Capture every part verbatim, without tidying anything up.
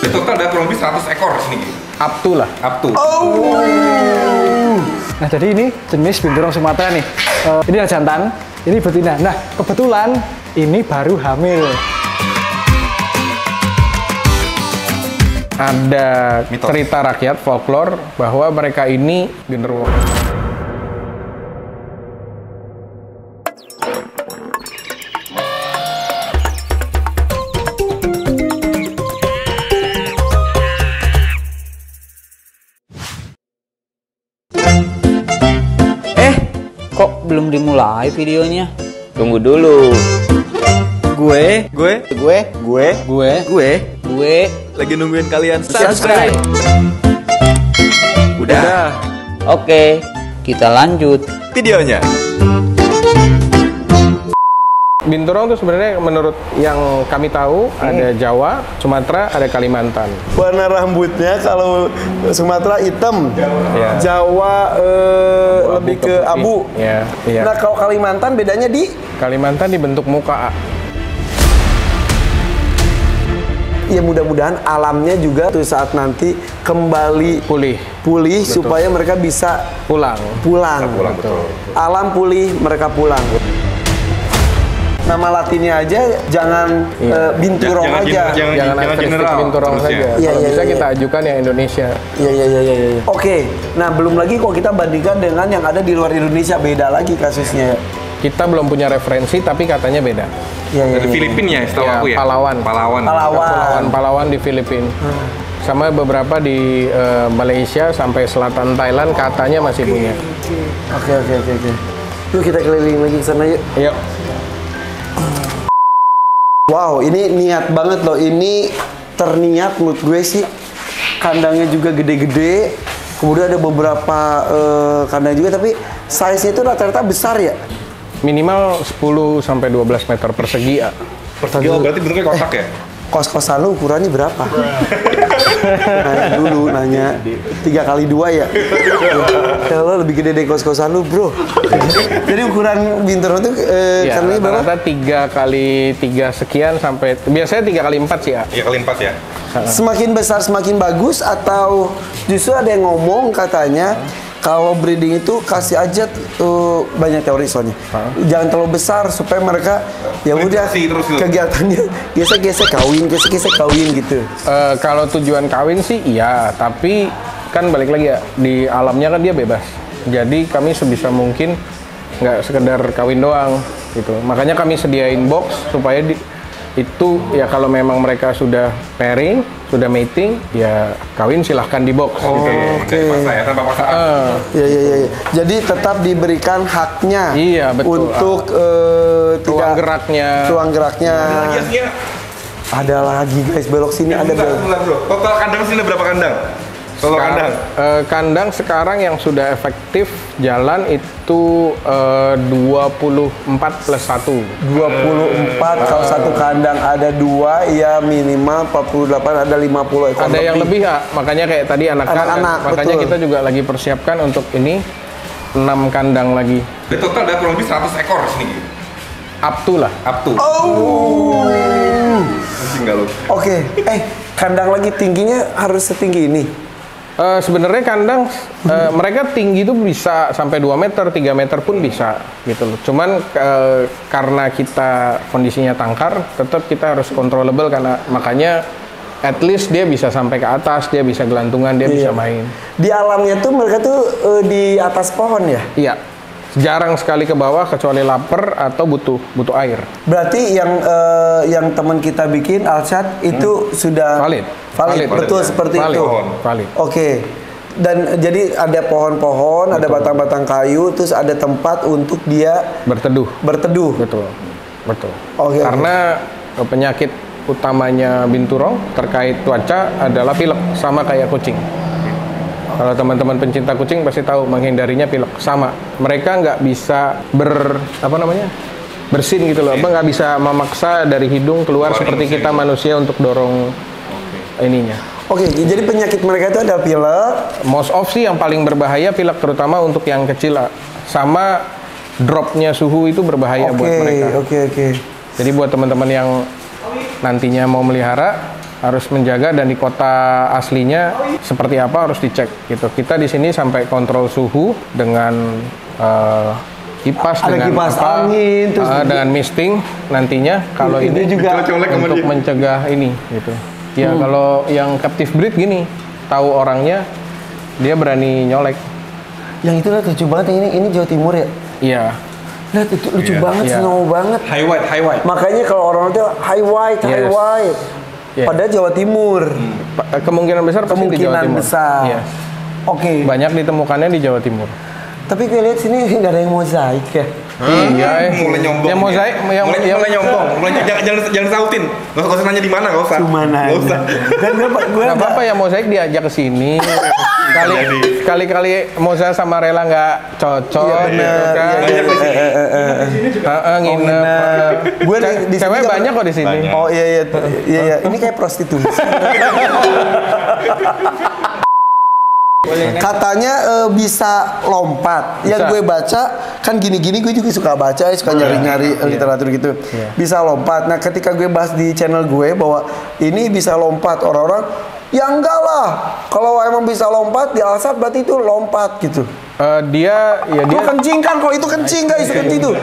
Jadi total ada kurang lebih seratus ekor di sini. Up to lah. Up to. Oh. Nah, jadi ini jenis binturong Sumatera nih. Uh, ini adalah jantan, ini betina. Nah, kebetulan ini baru hamil. Ada Mitos. cerita rakyat folklore bahwa mereka ini genderuwo. Eh, kok belum dimulai videonya? Tunggu dulu. Gue, gue, gue, gue, Gue, gue gue lagi nungguin kalian subscribe. Udah, Oke, kita lanjut. videonya. Binturong itu sebenarnya menurut yang kami tahu ada Jawa, Sumatera, ada Kalimantan. Warna rambutnya kalau Sumatera hitam, Ya. Jawa eh, Abu-abu lebih ke ke putih. abu. Ya, iya. Nah kalau Kalimantan bedanya di Kalimantan dibentuk muka. ya mudah-mudahan alamnya juga tuh saat nanti kembali Pulih, pulih supaya mereka bisa pulang. pulang. Pulang betul. Alam pulih, mereka pulang. Nama latinnya aja jangan Iya. eh, binturong Jangan- aja. jangan- Jangan jangan karakteristik general binturong terus ya. saja. Iya, Kalau iya, bisa iya, kita iya. ajukan yang Indonesia. Iya iya iya iya. Ya. Oke, nah belum lagi kok kita bandingkan dengan yang ada di luar Indonesia, beda lagi kasusnya. Kita belum punya referensi, tapi katanya beda. Iya iya. Dari iya. Filipina ya, setahu Ya, aku ya. Palawan. Palawan. Palawan. Palawan-Palawan di Filipina. Sama beberapa di eh, Malaysia sampai selatan Thailand katanya masih punya. Oke oke oke oke. Yuk kita keliling lagi ke sana yuk. Yuk. Wow, ini niat banget loh. Ini terniat menurut gue sih. Kandangnya juga gede-gede. Kemudian ada beberapa eh, kandang juga, tapi size-nya itu rata-rata besar ya. Minimal sepuluh sampai dua belas meter persegi ya. Persegi, oh, berarti bentuknya kotak ya? Kos-kosan lu ukurannya berapa? Nanya dulu, nanya tiga kali dua ya. Kalau lebih gede dari kos-kosan lu bro. Jadi ukuran binturong itu eh, Ya, kandangnya berapa? rata-rata tiga kali tiga sekian sampai biasanya tiga kali empat sih ya. Iya kali empat ya. Semakin besar semakin bagus, atau justru ada yang ngomong katanya kalau breeding itu kasih aja tuh, banyak teori soalnya. Jangan terlalu besar supaya mereka ya udah Berinteraksi terus gitu. kegiatannya gesek-gesek kawin, gesek-gesek kawin gitu. Eh, kalau tujuan kawin sih iya, tapi kan balik lagi ya, di alamnya kan dia bebas. Jadi kami sebisa mungkin nggak sekedar kawin doang gitu. Makanya kami sediain box supaya di, itu ya kalau memang mereka sudah pairing, sudah mating, ya kawin silahkan di box gitu. Oke. Dari paksa ya, tanpa paksaan. Eh, Ya, ya, ya, ya. Jadi tetap diberikan haknya Iya, betul. untuk eh, ruang tidak geraknya. ruang geraknya. Lagi aslinya. Ada lagi guys, belok sini ada Bentar, belok. bentar, bro. Total kandang sini ada berapa kandang? Total Sekarang, kandang. eh, kandang sekarang yang sudah efektif jalan itu eh, dua puluh empat plus satu. dua puluh empat kalau satu kandang ada dua, ya minimal empat puluh delapan, ada lima puluh ekor. Ada yang lebih ya, makanya kayak tadi anak-anak. Anak-anak, Makanya betul. kita juga lagi persiapkan untuk ini enam kandang lagi. Jadi total ada kurang lebih seratus ekor di sini. Up to lah. Up to. Oh. Masih enggak lu? Oke, eh kandang lagi tingginya harus setinggi ini. Eh, sebenarnya kandang eh, mereka tinggi itu bisa sampai dua meter, tiga meter pun bisa gitu loh. Cuman eh, karena kita kondisinya tangkar, tetap kita harus controllable karena makanya at least dia bisa sampai ke atas, dia bisa gelantungan, dia bisa main. Di alamnya tuh mereka tuh eh, di atas pohon ya. Iya. Jarang sekali ke bawah kecuali lapar atau butuh butuh air. Berarti yang eh, yang teman kita bikin Alshad itu sudah Valid. valid, Valid. betul Valid, ya. seperti Valid. itu. Valid. Oke. Dan jadi ada pohon-pohon, ada batang-batang kayu, terus ada tempat untuk dia Berteduh. berteduh. Betul. Betul. Oke, Karena eh, penyakit utamanya binturong terkait cuaca adalah pilek, sama kayak kucing. Kalau teman-teman pencinta kucing pasti tahu menghindarinya pilek, sama. Mereka nggak bisa ber apa namanya bersin gitu loh, apa nggak bisa memaksa dari hidung keluar Keluarin seperti mesin. kita manusia untuk dorong ininya. Oke, jadi penyakit mereka itu ada pilek. Most of sih yang paling berbahaya pilek, terutama untuk yang kecil, sama dropnya suhu itu berbahaya buat Oke, mereka. oke, oke. Jadi buat teman-teman yang nantinya mau melihara harus menjaga, dan di kota aslinya seperti apa harus dicek gitu. Kita di sini sampai kontrol suhu dengan uh, kipas, Ada dengan kipas apa, angin, terus uh, dengan misting nantinya kalau Itu ini juga colek sama untuk dia. mencegah ini gitu. Ya Hmm. kalau yang captive breed gini, tahu orangnya dia berani nyolek. Yang itu lah lucu banget, ini ini Jawa Timur ya. Iya. Lihat itu lucu Iya. banget, Iya. snow banget. High white, high white. Makanya kalau orang itu high white, high Yes. white. Yes. Padahal Jawa Timur. Pa- Kemungkinan besar pasti di Jawa Kemungkinan Timur. besar. Iya. Oke. Banyak ditemukannya di Jawa Timur. Tapi gue lihat sini nggak ada yang mozaik ya. Iya, eh. Mulai nyombong. Yang mozaik, dia. yang, mulai, yang mulai nyombong. Mulai jangan jangan jangan sautin. Nggak usah, nggak usah nanya di mana, nggak usah. Gimana? Nggak usah. Dan gue gue nggak apa-apa ya mozaik diajak ke sini. Kali Jadi. kali-kali mozaik sama Rela nggak cocok. Iya bener. gitu kan. Iya, iya, iya, iya, iya. Heeh, nginep. nginep. Gue di, di sini Cewek kan- banyak kok di sini. Banyak. Oh iya iya iya iya. Ini kayak prostitusi. Katanya eh, bisa lompat. Yang Bisa. gue baca kan gini-gini, gue juga suka baca, suka nyari-nyari literatur gitu. Iya. Bisa lompat. Nah, ketika gue bahas di channel gue bahwa ini bisa lompat, orang-orang ya enggak lah. Kalau emang bisa lompat di Alsat berarti itu lompat gitu. Eh, dia ya Itu dia kencing kan? Kalau itu kencing guys, itu kencing tuh.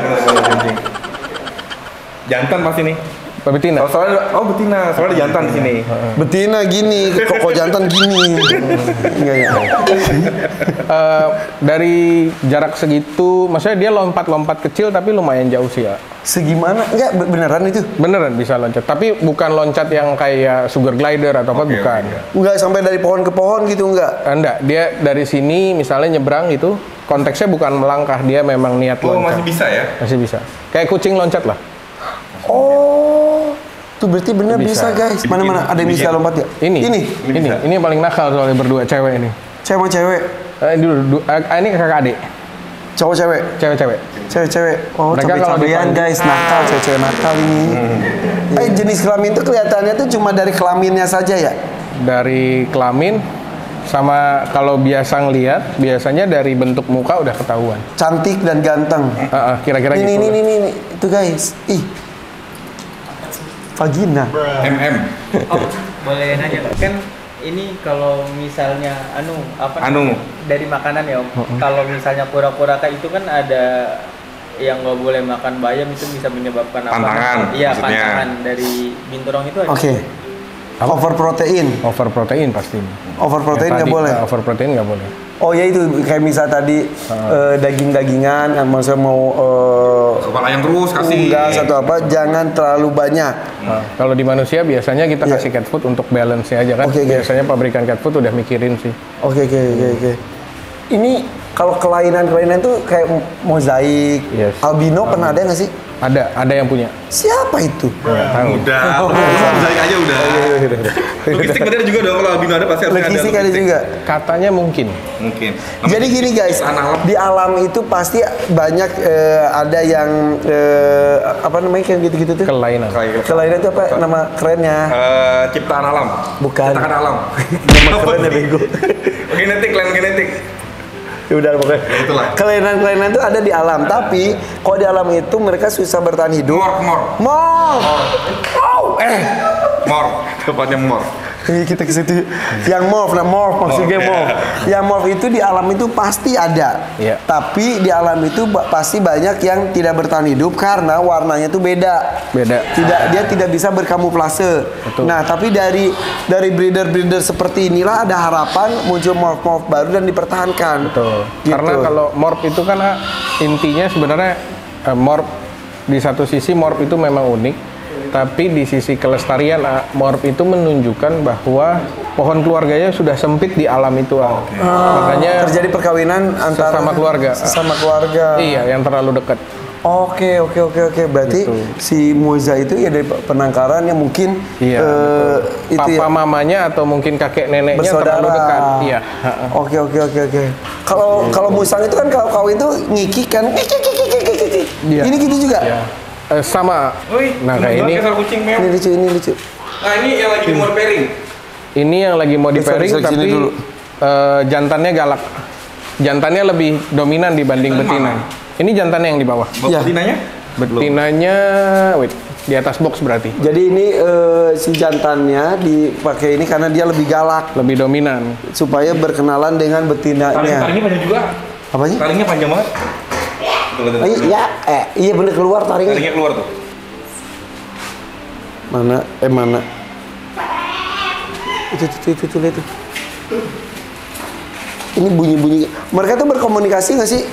Jantan pasti nih. betina. Oh, soalnya oh betina, soalnya ada jantan di sini. Betina gini, kok kok jantan gini. Enggak ya. Eh, dari jarak segitu, maksudnya dia lompat-lompat kecil tapi lumayan jauh sih ya. Segimana? Enggak be- beneran itu? Beneran bisa loncat, tapi bukan loncat yang kayak sugar glider atau apa, Oke, bukan. oke. Enggak sampai dari pohon ke pohon gitu enggak? Enggak, dia dari sini misalnya nyebrang itu konteksnya bukan melangkah, dia memang niat Oh, loncat. masih bisa ya? Masih bisa. Kayak kucing loncat lah. Oh, tuh berarti bener bisa, Bisa. guys. Mana-mana ada yang bisa Dibikin. lompat ya? Ini, Ini, ini, ini, bisa. yang paling nakal soalnya berdua cewek ini. cewek sama cewek, Eh, ini dulu, du- eh, ini kakak adik, cowok cewek, cewek-cewek. cewek-cewek. Oh, Mereka kalau cabai-cabean dipanggil- guys, nakal, cewek-cewek nakal ini. Eh, jenis kelamin tuh kelihatannya tuh cuma dari kelaminnya saja ya? Dari kelamin sama kalau biasa ngelihat, biasanya dari bentuk muka udah ketahuan. Cantik dan ganteng. Eh, eh, kira-kira Ini, gitu. ini, ini, ini, ini, itu guys. Ih, vagina. M M. Oh, boleh nanya kan ini kalau misalnya anu apa Anu. dari makanan ya Om. Kalau misalnya kura-kura kayak itu kan ada yang nggak boleh makan bayam, itu bisa menyebabkan apa? Pantangan, Iya, maksudnya. pantangan dari binturong itu ada. Oke. Over protein. Over protein pasti. Over protein Yang nggak tadi, boleh. eh, Over protein nggak boleh. Oh ya itu kayak misal tadi eh, daging-dagingan, yang maksudnya mau eh, Kepala yang terus kasih. unggas atau apa, jangan terlalu banyak. Nah, kalau di manusia biasanya kita Iya. kasih cat food untuk balance-nya aja kan. Oke, oke. Biasanya pabrikan cat food udah mikirin sih. Oke oke oke oke. Ini kalau kelainan-kelainan tuh kayak mozaik, Yes. albino pernah ada nggak sih? Ada, ada yang punya. Siapa itu? Nggak tahu. Udah. Oh, Balik aja udah. Logistik berarti ada juga dong, kalau albino ada pasti harus ada. Logistik ada juga. Katanya mungkin. Mungkin. Jadi gini guys, Anak di alam itu pasti banyak eh, ada yang eh, apa namanya kayak gitu-gitu tuh. Kelainan. Kelainan itu apa nama kerennya? Eh, ciptaan alam. Bukan. Ciptakan alam. Nama kerennya bego. Genetik, kelainan genetik. Ya udah pokoknya. Itulah. Kelainan-kelainan itu ada di alam, tapi kalau di alam itu mereka susah bertahan hidup. Mor, mor. Mor. Oh, eh. Mor. Tepatnya mor. Ini kita ke situ. Yang morph, nah morph maksudnya Morph, morph. Yang morph itu di alam itu pasti ada. Iya. Tapi di alam itu ba- pasti banyak yang tidak bertahan hidup karena warnanya itu beda. Beda. Tidak, dia tidak bisa berkamuflase. Betul. Nah, tapi dari dari breeder-breeder seperti inilah ada harapan muncul morph-morph baru dan dipertahankan. Betul. Gitu. Karena kalau morph itu kan ah, intinya sebenarnya eh, morph di satu sisi morph itu memang unik, tapi di sisi kelestarian ah, morph itu menunjukkan bahwa pohon keluarganya sudah sempit di alam itu. Ah. Makanya terjadi perkawinan antara Sesama keluarga. Sesama keluarga. iya yang terlalu dekat. Oke oke oke oke berarti Gitu. si Moza itu ya dari penangkaran yang mungkin Iya. eh, itu Papa ya mamanya atau mungkin kakek neneknya bersaudara. terlalu dekat. Iya. Oke oke oke oke. Kalau kalau musang itu kan kalau kawin itu ngikik kan. Iya. Ini gitu juga. Iya. Eh, sama. Wih, Nah kayak ini, kayak suara kucing meow. Ini lucu ini lucu. Nah, ini yang lagi di mode pairing. ini yang lagi mau di Bisa- pairing bisa kesini tapi dulu. eh, jantannya galak. Jantannya lebih dominan dibanding Jantan betina. mana? Ini jantannya yang di bawah. Iya. Betinanya? Betinanya, wait. di atas box berarti. Jadi ini eh, si jantannya dipakai ini karena dia lebih galak, Lebih dominan. supaya berkenalan dengan Taring, betinanya. taringnya panjang juga. Apanya? Taringnya panjang banget. Tuh, lihat, Oh, iya, eh, iya bener keluar taringnya. Taringnya keluar tuh. Mana? Eh mana? Itu itu itu itu, itu. Ini bunyi-bunyi. Mereka tuh berkomunikasi nggak sih?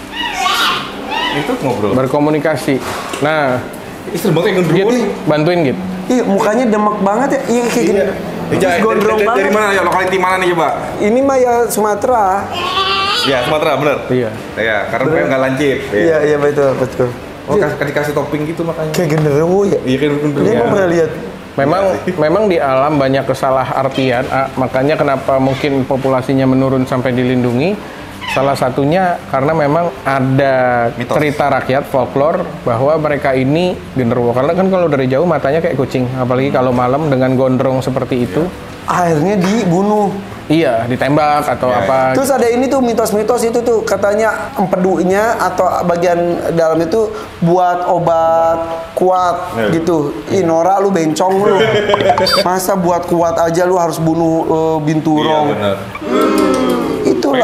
Itu ngobrol. Berkomunikasi. Nah, Ih, seru banget yang Git, gendruwo nih. bantuin Git. Iya, mukanya demek banget ya. Iya kayak gini. Iya. Terus Dari- gondrong dari, banget. dari mana ya? Lokaliti mana nih coba? Ini mah ya Sumatera. Ya, Sumatera, bener. Iya. Ya, karena mereka nggak lancip. Iya, iya betul, betul. Oh, kasih, dikasih topping gitu makanya. Kayak genderuwo ya. Iya, kayak gendruwo. Dia emang pernah lihat. Memang memang di alam banyak kesalah artian, ah, makanya kenapa mungkin populasinya menurun sampai dilindungi. Salah satunya karena memang ada Mitos. cerita rakyat folklore bahwa mereka ini genderuwo. Karena kan kalau dari jauh matanya kayak kucing, apalagi kalau malam dengan gondrong seperti itu. Akhirnya dibunuh. Iya, ditembak atau Iya, apa. Terus ada ini tuh mitos-mitos itu tuh katanya empedunya atau bagian dalam itu buat obat kuat Iya. gitu. Ih Nora lu bencong lu. Masa buat kuat aja lu harus bunuh eh, Iya, binturong. bener. Itulah.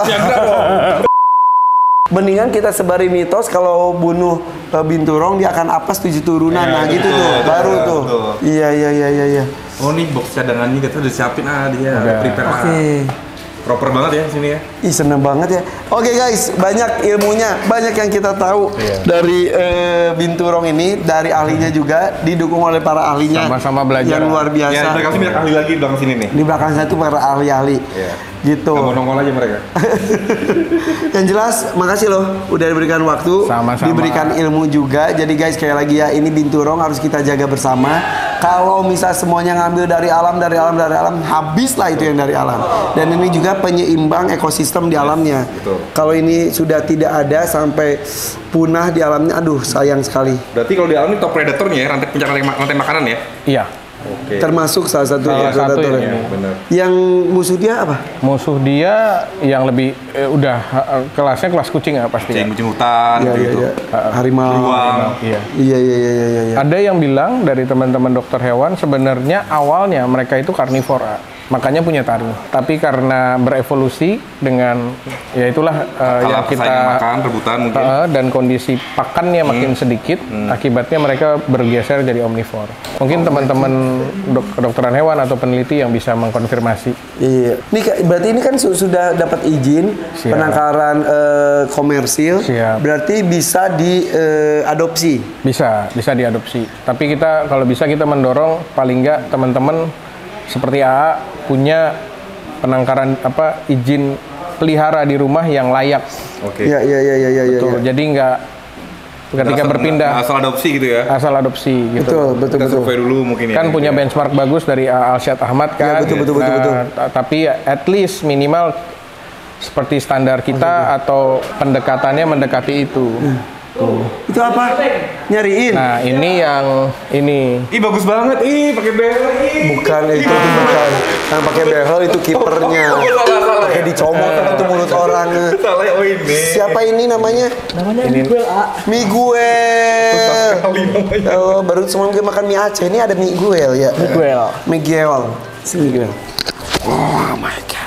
Mendingan kita sebarin mitos kalau bunuh eh, binturong dia akan apes tujuh turunan. Iya, Nah gitu betul, tuh, betul, baru betul, tuh. betul. Iya iya iya iya iya. Oh, nih box cadangannya kita udah siapin ah dia. Udah. Udah prepare ah. Oke. Proper banget ya sini ya. Ih seneng banget ya. Oke guys, banyak ilmunya, banyak yang kita tahu Iya. dari eh, binturong ini, dari ahlinya juga, didukung oleh para ahlinya. Sama-sama belajar. Yang luar biasa. Ya, mereka sih banyak ahli lagi di belakang sini nih. Di belakang saya tuh para ahli-ahli. Iya. Gitu. Nggak mau nongol aja mereka. Yang jelas, makasih loh udah diberikan waktu, Sama-sama. diberikan ilmu juga. Jadi guys, sekali lagi ya, ini binturong harus kita jaga bersama. Kalau misal semuanya ngambil dari alam, dari alam, dari alam, habislah itu yang dari alam. Dan ini juga penyeimbang ekosistem di alamnya. betul. Kalau ini sudah tidak ada sampai punah di alamnya, aduh sayang sekali. Berarti kalau di alam ini top predatornya ya, rantai pencari rantai, rantai makanan ya. Iya. Oke. Termasuk salah satu Salah satu predator. ini. Iya, benar. Yang musuh dia apa? Musuh dia yang lebih eh, udah eh, kelasnya kelas kucing ya pasti. Kucing Ya. kucing hutan Iya, iya, gitu. iya. Harimau. Beruang. Iya. Iya, iya, iya, iya, iya. Ada yang bilang dari teman-teman dokter hewan sebenarnya awalnya mereka itu karnivora, makanya punya taring. Tapi karena berevolusi dengan ya itulah eh, yang Kalah kita persaingan makan, rebutan mungkin. eh, dan kondisi pakannya makin sedikit, akibatnya mereka bergeser jadi omnivore. Mungkin teman-teman dok kedokteran hewan atau peneliti yang bisa mengkonfirmasi. Iya. Ini ka- berarti ini kan su- sudah dapat izin Siap. penangkaran eh, komersil. Siap. Berarti bisa diadopsi. Bisa, bisa diadopsi. Tapi kita kalau bisa kita mendorong paling nggak teman-teman seperti A A punya penangkaran apa izin pelihara di rumah yang layak. Oke. Iya, iya, iya, iya, iya. Betul. iya. Jadi nggak ketika Asal- berpindah asal adopsi gitu ya. asal adopsi gitu. Betul, betul, Kita betul. survei dulu mungkin ya. Kan punya benchmark bagus dari A A Alsyad Ahmad kan. Ya, betul, betul, betul, Nah, betul. ta- Tapi ya at least minimal seperti standar kita atau pendekatannya mendekati itu. Itu apa? Nyariin. Nah, ini yang ini Ih bagus banget, ih pakai behel, ih. Bukan itu, itu bukan. Yang pakai behel itu kipernya. Oh, salah, salah. Pakai dicomot itu mulut orang. Salah ya, oh ini. Siapa ini namanya? Namanya Miguel A. Miguel. Kali namanya. Oh, baru semalam gue makan mie Aceh. Ini ada Miguel ya. Miguel. Miguel. Si Miguel. Oh my god.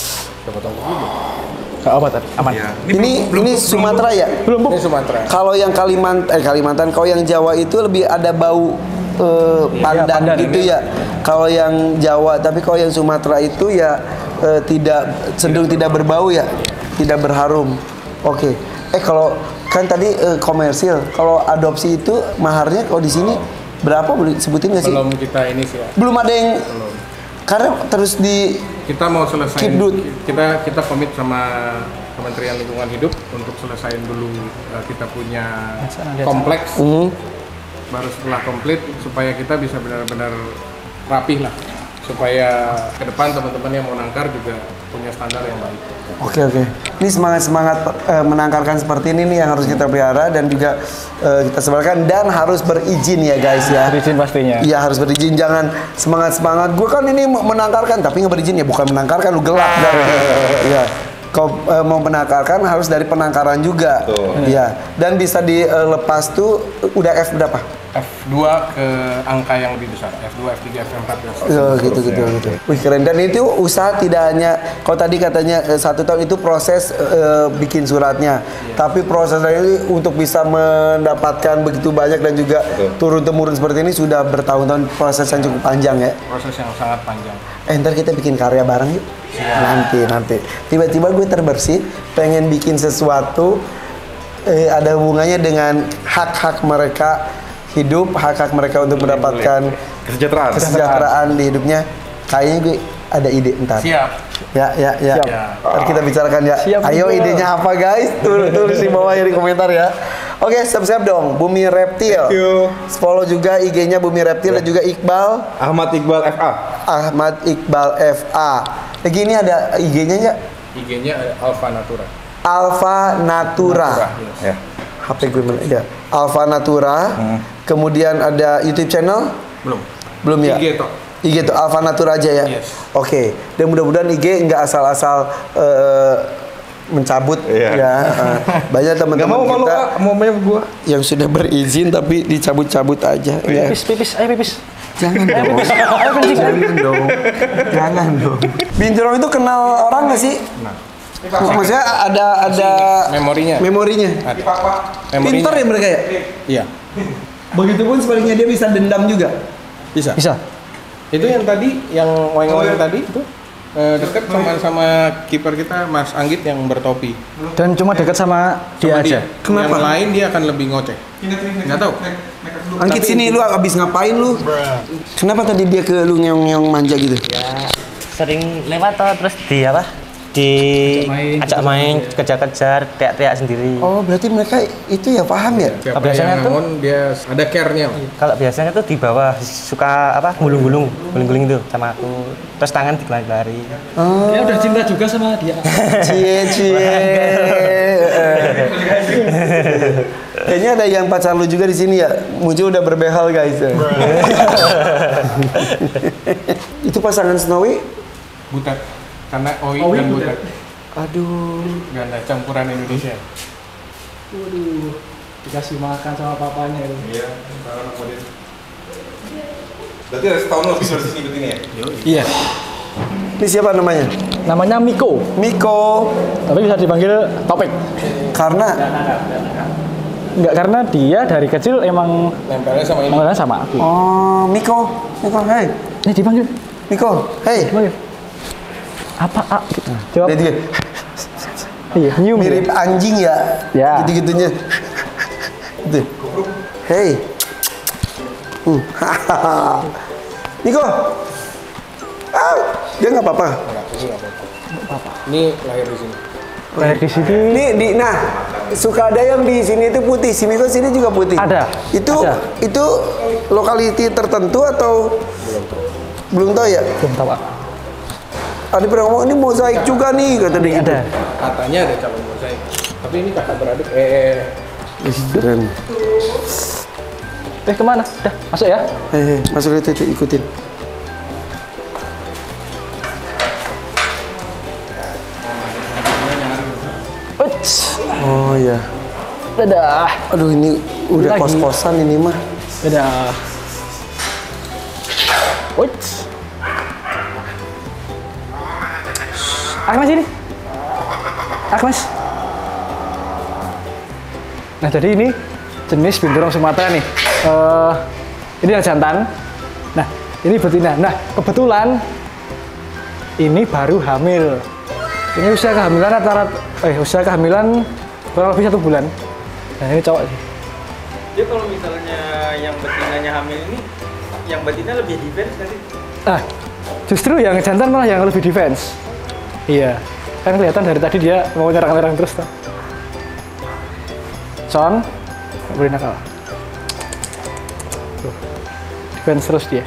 Gak apa aman. Ya. Ini ini Sumatera ya? Belum, Bu. ini Sumatera. Kalau yang Kalimantan, eh Kalimantan, kalau yang Jawa itu lebih ada bau eh, pandan, pandan gitu ini. ya. Kalau yang Jawa, tapi kalau yang Sumatera itu ya eh, tidak cenderung tidak berbau ya, tidak berharum. Oke. Eh kalau kan tadi eh, komersil, kalau adopsi itu maharnya kalau di sini berapa boleh sebutin nggak sih? Belum kita ini sih ya. Belum ada yang karena terus di Kita mau selesai. Keep dude. Kita kita komit sama Kementerian Lingkungan Hidup untuk selesaiin dulu uh, kita punya sana, lihat kompleks. Mhm. Baru setelah komplit supaya kita bisa benar-benar rapih lah. Supaya ke depan teman-teman yang mau nangkar juga punya standar yang baik. Oke oke. Ini semangat semangat eh, menangkarkan seperti ini nih yang harus kita pelihara dan juga eh, kita sebarkan dan harus berizin ya guys ya. Berizin pastinya. Iya harus berizin, jangan semangat semangat. Gue kan ini mau menangkarkan tapi nggak berizin ya, bukan menangkarkan lu gelap dah. Iya. Kau eh, mau menangkarkan harus dari penangkaran juga. Betul. Iya. Dan bisa dilepas tuh udah F berapa? F dua ke angka yang lebih besar, F dua, F tiga, F empat. Oh, gitu gitu gitu. Wih keren, dan itu usaha tidak hanya kalau tadi katanya eh, satu tahun itu proses eh, bikin suratnya, yeah. tapi prosesnya ini untuk bisa mendapatkan begitu banyak dan juga turun temurun seperti ini sudah bertahun-tahun, proses yang cukup panjang ya. Proses yang sangat panjang. Eh ntar kita bikin karya bareng yuk. Yeah. Nanti nanti. Tiba-tiba gue terbersit, pengen bikin sesuatu eh, ada hubungannya dengan hak-hak mereka hidup, hak-hak mereka untuk mendapatkan kesejahteraan kesejahteraan di hidupnya. Kayaknya gue ada ide ntar. Siap. Ya, ya, ya. Siap. Ntar kita bicarakan ya. Siap, Ayo juga. idenya apa guys? Tulis tulis di bawah ya di komentar ya. Oke, subscribe dong Bumi Reptil. Thank you. Follow juga I G-nya Bumi Reptil dan juga Iqbal Ahmad Iqbal F A. Ahmad Iqbal F A. Lagi ini ada I G-nya ya? I G-nya ada Alpha Natura. Alpha Natura. Ya. H P gue mana? Ya. Alpha Natura. Hmm. Kemudian ada YouTube channel? Belum. Belum ya? I G toh. I G tuh Alpha Natura aja ya. Yes. Oke. Dan mudah-mudahan I G nggak asal-asal eh, mencabut Iya. ya. Eh, banyak Gak teman-teman mau kalau kita mau main gua. yang sudah berizin tapi dicabut-cabut aja. Ya. Pipis, pipis, ayo pipis. Jangan dong. Ayo kencing. Jangan dong. Jangan dong. Binturong itu kenal orang nggak sih? Maksudnya ada ada Memorinya. memorinya. Ada. Pintar ya mereka ya? Iya. Begitupun sebaliknya dia bisa dendam juga. Bisa. Bisa. Itu yang tadi, yang wayang-wayang tadi itu eh, dekat sama sama kiper kita Mas Anggit yang bertopi. Dan cuma dekat sama dia Sama aja. Kenapa? Yang lain dia akan lebih ngoceh. Nggak tahu. Angkit sini lu abis ngapain lu? Kenapa tadi dia ke lu ngeong-ngeong manja gitu? Sering lewat toh, terus di apa? Di ajak main, kejar-kejar, teriak-teriak sendiri. Oh, berarti mereka itu ya paham ya? Siapa biasanya yang tuh- ngangon, dia ada care-nya. Kalau biasanya tuh di bawah suka apa? Gulung-gulung, gulung-gulung itu sama aku. Terus tangan digelari-gelari. Oh, Dia udah cinta juga sama dia. cie cie. Kayaknya ada yang pacar lu juga di sini ya. Muncul udah berbehal guys. Itu pasangan Snowy. Butet. Karena Oi, Oi dan butet. Butet. Aduh. Ganda campuran Indonesia. Waduh. Dikasih makan sama papanya itu. Iya, sekarang aku dia. Berarti ada setahun lebih dari sini berarti ya? Iya. Ini siapa namanya? Namanya Miko. Miko. Tapi bisa dipanggil Topik. Karena Enggak, karena dia dari kecil emang Nempelnya sama ini. mengenal sama aku. oh Miko, Miko, hey, Ini dipanggil. Miko, hey. Dipanggil. Apa? A? Jawab. Dia juga Iya, nyium. mirip dia. anjing ya, Ya. gitu-gitunya. Gitu. Hey, hmm. Miko, ah, dia nggak apa-apa. Ini lahir di sini. Lahir di sini. Ini di, nah, suka ada yang di sini itu putih, si Miko sini juga putih. Ada. Itu Ada. itu lokaliti tertentu atau belum tahu ya? Belum tahu. Pak. Ada pernah ngomong ini mozaik juga nih kata dia gitu. Ada. Katanya ada calon mozaik. Tapi ini kakak beradik. Eh, Keren. Eh, kemana? Dah, masuk ya. Hehe, masuk itu, itu ikutin. Uts. Oh iya. Dadah. Aduh ini udah Lagi. kos-kosan ini mah. Dadah. Uts. Agnes ini. Agnes. Nah, jadi ini jenis binturong Sumatera nih. Eh, ini yang jantan. Nah, ini betina. Nah, kebetulan ini baru hamil. Ini usia kehamilan rata-rata, eh usia kehamilan kurang lebih satu bulan. Nah, ini cowok sih. Dia kalau misalnya yang betinanya hamil ini, yang betina lebih defense nanti. Ah, justru yang jantan malah yang lebih defense. Iya, kan kelihatan dari tadi dia mau nyerang-nyerang terus tuh. Son, nggak boleh nakal. Tuh, defense terus dia.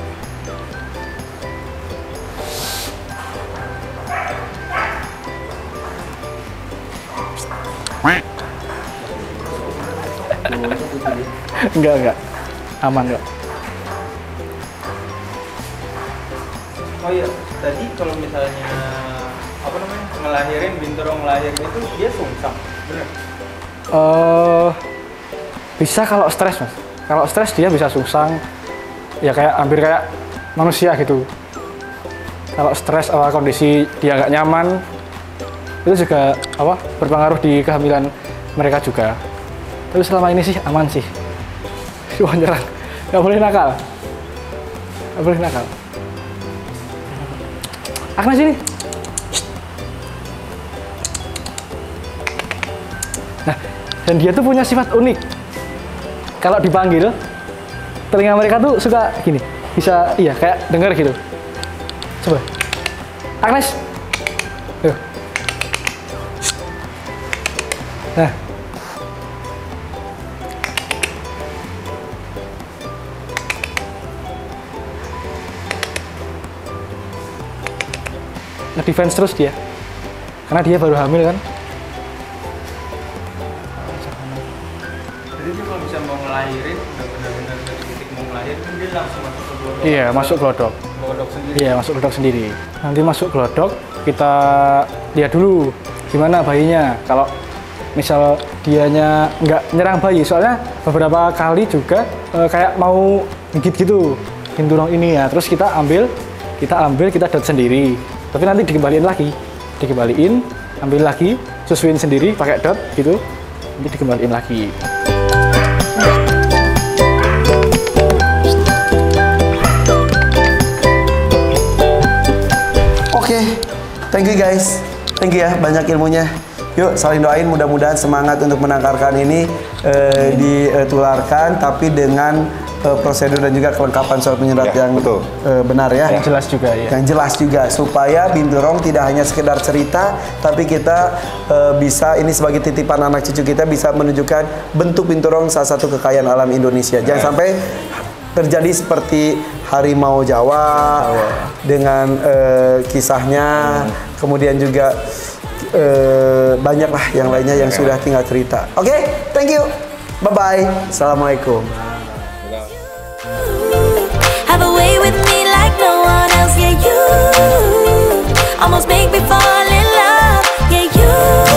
Enggak, enggak. Aman kok. Oh iya, tadi kalau misalnya apa namanya ngelahirin binturong ngelahirin itu dia sungsang, bener? Eh, bisa kalau stres mas. Kalau stres dia bisa sungsang, ya kayak hampir kayak manusia gitu. Kalau stres atau kondisi dia nggak nyaman, itu juga apa berpengaruh di kehamilan mereka juga. Tapi selama ini sih aman sih. Cuma nyerang, nggak boleh nakal, nggak boleh nakal. Agnes sini. Nah, dan dia tuh punya sifat unik. Kalau dipanggil, telinga mereka tuh suka gini, bisa iya kayak dengar gitu. Coba, Agnes. Tuh. Nah. Nge-defense terus dia. Karena dia baru hamil kan. Jadi dia kalau bisa mau ngelahirin, udah benar-benar dari titik mau ngelahirin, dia langsung masuk ke glodok. Iya, masuk glodok. Glodok sendiri. Iya, masuk glodok sendiri. Nanti masuk glodok, kita lihat dulu gimana bayinya. Kalau misal dianya nggak nyerang bayi, soalnya beberapa kali juga e, kayak mau gigit gitu binturong ini ya. Terus kita ambil, kita ambil, kita dot sendiri. Tapi nanti dikembaliin lagi, dikembaliin, ambil lagi, susuin sendiri pakai dot gitu, nanti dikembaliin lagi. Oke, thank you guys, thank you ya, banyak ilmunya. Yuk saling doain, mudah-mudahan semangat untuk menangkarkan ini eh, ditularkan, tapi dengan eh, prosedur dan juga kelengkapan surat menyurat Ya, yang betul. eh, benar ya. Yang jelas juga ya. Yang jelas juga, supaya binturong tidak hanya sekedar cerita, tapi kita eh, bisa, ini sebagai titipan anak cucu kita, bisa menunjukkan bentuk binturong salah satu kekayaan alam Indonesia. Jangan sampai terjadi seperti harimau Jawa dengan eh, kisahnya, kemudian juga eh, banyaklah yang lainnya yang sudah tinggal cerita. Oke, okay, thank you, bye bye, assalamualaikum. Have a way with me like no one else, yeah you almost make me fall in love, yeah you